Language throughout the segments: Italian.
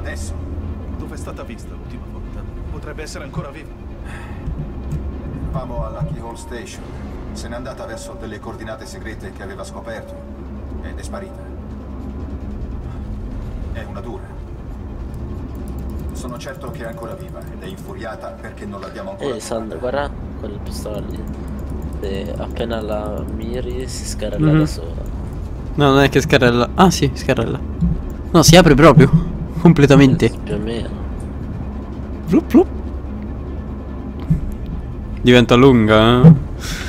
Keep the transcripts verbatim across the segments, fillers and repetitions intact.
adesso? Dove è stata vista l'ultima volta? Potrebbe essere ancora viva. Eravamo alla Keyhole Station. Se n'è andata verso delle coordinate segrete che aveva scoperto ed è sparita. È una dura. Sono certo che è ancora viva ed è infuriata perché non l'abbiamo ancora. Eh, Sandra, guarda quel pistola lì. E appena la miri si scarrella Mm-hmm. da sola. No, non è che scarrella. Ah sì, scarrella. No, si apre proprio. Completamente. Eh, più o meno. Flup, flup. Diventa lunga, eh?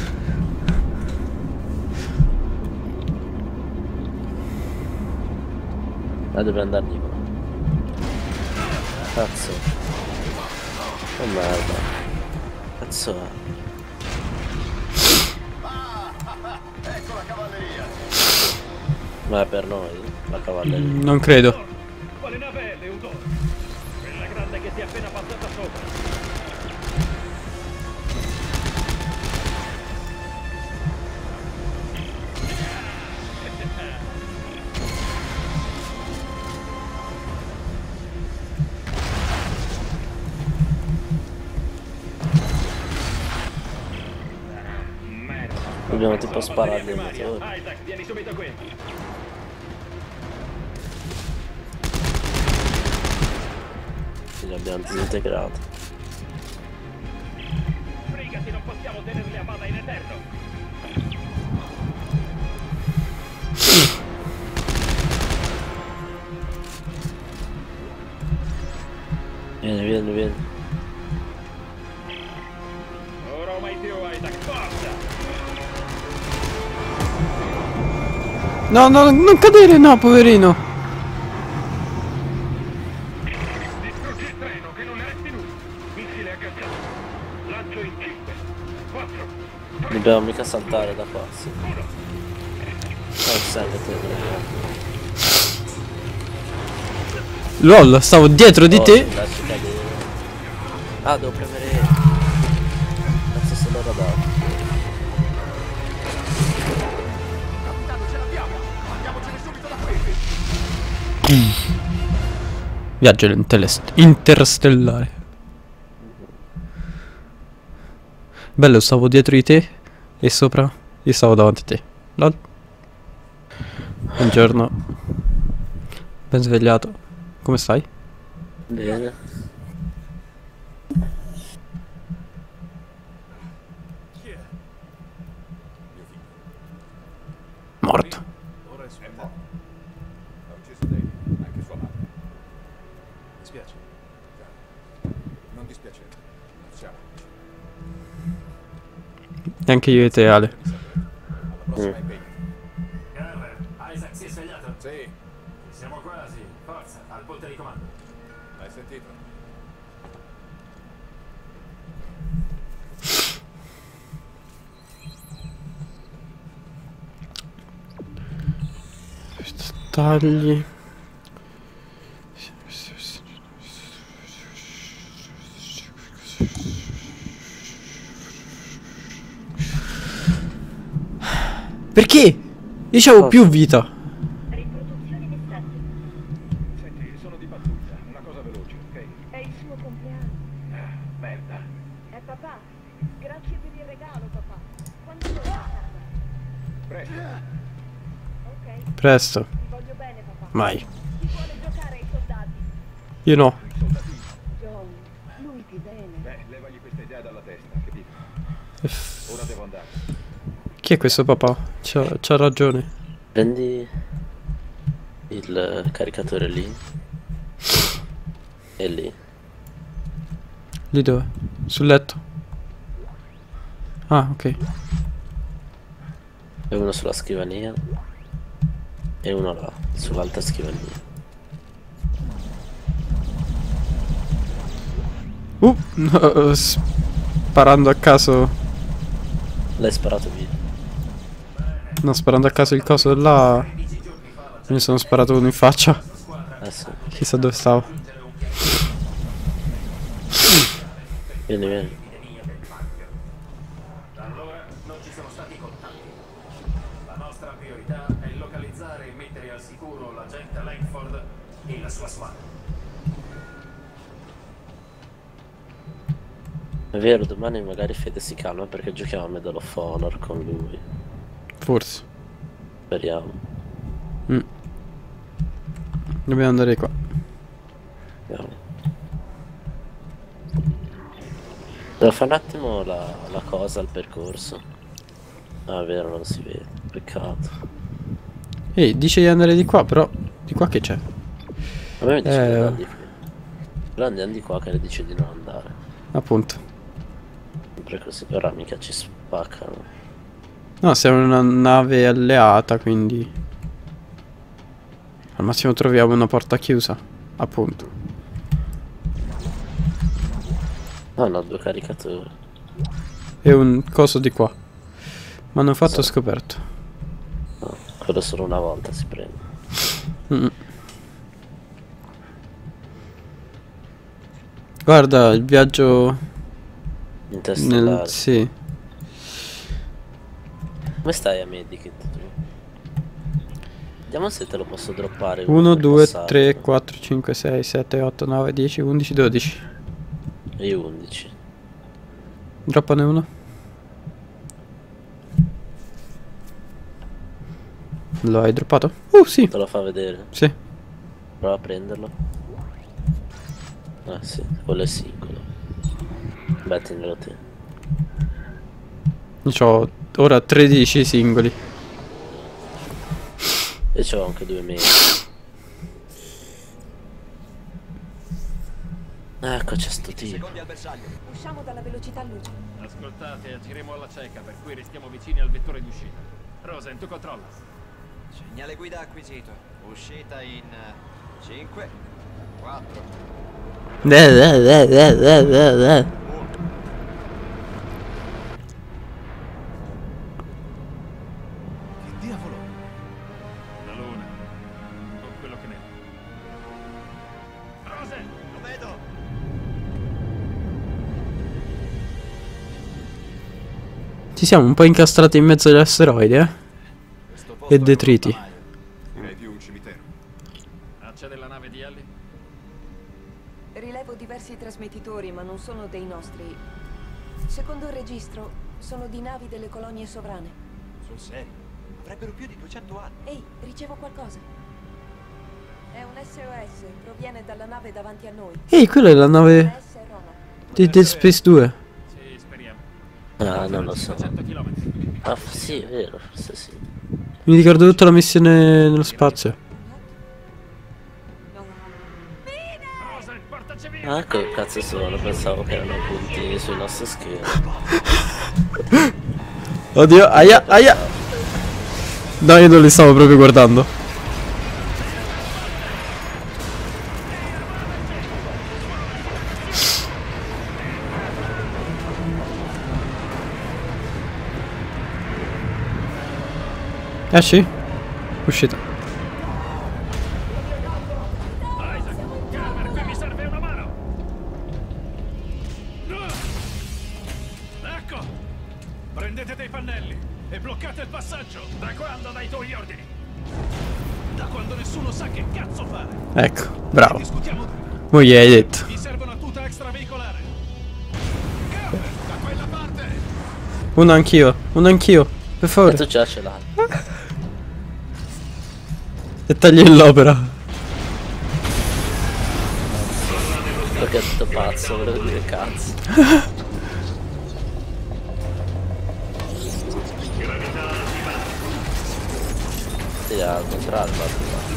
Ma dove andare di qua? Cazzo. Oh merda. Cazzo è? Ecco la cavalleria. Ma è per noi? La cavalleria? Mm, non credo. Quale nave è, Leutore? Quella grande che ti è appena passata sopra. Dobbiamo tipo sparargli il motore. Isaac, vieni subito qui. Quindi abbiamo disintegrato. Sbrigati, non possiamo tenerli a bada in eterno. Vieni, vieni, vieni. Ora o mai più, Isaac, forza! No, no, non cadere, no, poverino. Distruggi il treno, che non ne resti nulla. Missile agganciato. Lancio in cinque, quattro, Dobbiamo mica saltare da qua, sì. uno. Non serve te. LOL, stavo dietro di Oh, te. lasci cadere. Ah, devo premere. Cazzo se l'ho dato. Capitano, ce l'abbiamo. Andiamocene subito da qui. Viaggio interest- interstellare. Bello, stavo dietro di te e sopra io stavo davanti a te. LOL. Buongiorno. Ben svegliato. Come stai? Bene. Morto. Ora è su. È morto. Ha ucciso David, anche sua madre. Mi spiace. Non dispiacere. Non siamo. Neanche io e te, Ale. Alla prossima impegno. Carver, Isaac si è svegliato? Sì, Siamo quasi. Forza, al ponte di comando. l'hai sentito? Tagli. Perché? Io c'avevo più vita. Riproduzione di stato. Senti, sono di pattuglia. Una cosa veloce, ok? È il suo compleanno. Ah, merda. È papà. Grazie per il regalo, papà. Quando torni a casa? Presto. Ok. Presto. Ti voglio bene, papà. Mai. Chi vuole giocare ai soldati? Io no. I soldatini. John, lui ti bene. Beh, levagli questa idea dalla testa, capito? Ora devo andare. Chi è questo papà? C'ha, c'ha ragione. Prendi il caricatore lì. E lì. Lì dove? Sul letto. Ah, ok. E uno sulla scrivania. E uno là, sull'altra scrivania. Uh, no, sparando a caso. L'hai sparato via. No, sparando a caso il coso là. Mi sono sparato uno in faccia. Eh sì. Chissà dove stavo. Vieni, vieni. Allora, non ci sono stati contatti. La nostra priorità è localizzare e mettere al sicuro l'agente Langford e la sua squadra. È vero, domani magari Fede si calma perché giochiamo a Medal of Honor con lui. Forse. Speriamo. Mm. Dobbiamo andare qua. Andiamo. Devo fare un attimo la, la cosa al percorso. Ah, è vero, non si vede. Peccato. Ehi, dice di andare di qua, però di qua che c'è? A me mi dice Eh. di andare di qui. Però andiamo di qua che le dice di non andare. Appunto. Sempre così, ora mica ci spaccano. No, siamo in una nave alleata, quindi al massimo troviamo una porta chiusa. Appunto. Ah no, due caricatori. E un coso di qua. Ma hanno fatto Sì. scoperto. No, quello solo una volta si prende. Mm. Guarda il viaggio nel... Interstellare. Sì. Come stai a Medikit tu? Vediamo se te lo posso droppare. uno, per due, passarlo. tre, quattro, cinque, sei, sette, otto, nove, dieci, undici, dodici. E undici. Droppane uno. Lo hai droppato? Uh, sì. Te lo fa vedere. Sì. Prova a prenderlo. Ah sì, quello è singolo. Beh, tienilo te. Io ho ora tredici singoli. E c'ho anche due mesi. Ecco, c'è sto tipo. Usciamo dalla velocità luce. Ascoltate, agiremo alla cieca, per cui restiamo vicini al vettore d'uscita. Rosen, tu controlla. Segnale guida acquisito. Uscita in cinque, quattro. Eh, eh, eh, eh, eh, eh. Che diavolo? La luna. O quello che ne è. Rosen, Lo vedo. Ci siamo un po' incastrati in mezzo agli asteroidi, eh? Questo posto E detriti. è un rottamaio. Direi più un cimitero. traccia della nave di Ellie? Rilevo diversi trasmettitori, ma non sono dei nostri. Secondo il registro, sono di navi delle colonie sovrane. Sul serio? Avrebbero più di duecento anni. Ehi, ricevo qualcosa. È un S O S, proviene dalla nave davanti a noi. Ehi, quella è la nave S Roma. di Dead Space due. Sì, speriamo. Ah, non lo so. cinquecento chilometri. Ah, f- sì, è vero, forse sì. Mi ricordo tutta la missione nello spazio. Rosen, portaci via! Ah, che cazzo sono? Pensavo che erano puntini sui nostri schermi. Oddio, aia, aia. No, io non li stavo proprio guardando. Esci? Uscita. Isaac, Calmer, qui mi serve una mano! Ecco! Prendete dei pannelli e bloccate il passaggio! Da quando dai tuoi ordini? Da quando nessuno sa che cazzo fare! Ecco, bravo. Discutiamo dopo. Mo' gli hai detto. Mi serve una tuta extraveicolare! Calmer, da quella parte! Uno anch'io, uno anch'io. Per E favore. tu già ce l'hai. E tagli l'opera. Perché è tutto pazzo, volevo dire cazzo. Sì, al contrario, guarda.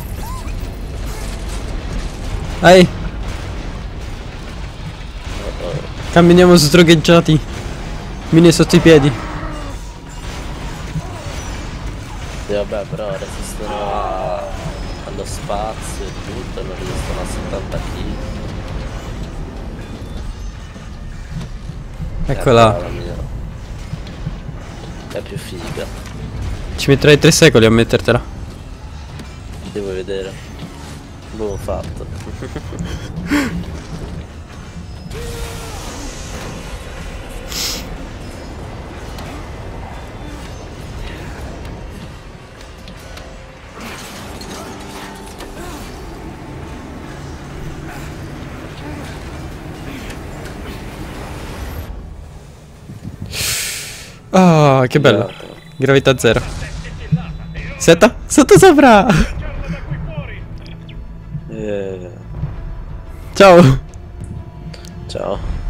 Dai, Oh, oh. camminiamo sdrogheggiati. Mine sotto i piedi. Sì, vabbè, però resistono a- allo spazio e tutto, non resistono a settanta chili. Eccola. È più figa. Ci metterai tre secoli a mettertela. Devo vedere. L'ho fatto. Oh, che bello. Gravità zero. Setta, sotto sopra. Eh, Ciao. ciao.